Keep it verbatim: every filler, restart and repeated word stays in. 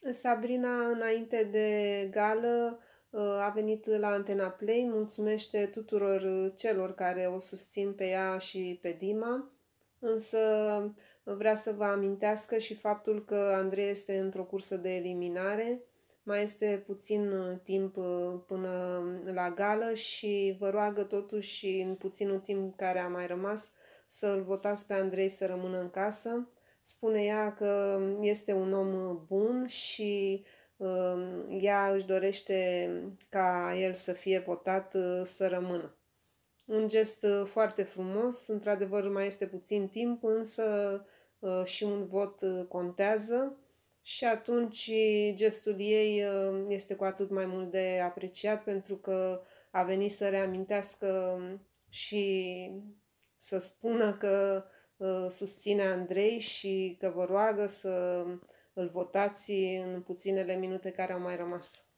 Sabrina, înainte de gală, a venit la Antena Play, mulțumește tuturor celor care o susțin pe ea și pe Dima, însă vrea să vă amintească și faptul că Andrei este într-o cursă de eliminare, mai este puțin timp până la gală și vă roagă totuși în puținul timp care a mai rămas să-l votați pe Andrei să rămână în casă. Spune ea că este un om bun și uh, ea își dorește ca el să fie votat uh, să rămână. Un gest uh, foarte frumos, într-adevăr mai este puțin timp, însă uh, și un vot uh, contează și atunci gestul ei uh, este cu atât mai mult de apreciat pentru că a venit să reamintească și să spună că susține Andrei și că vă roagă să îl votați în puținele minute care au mai rămas.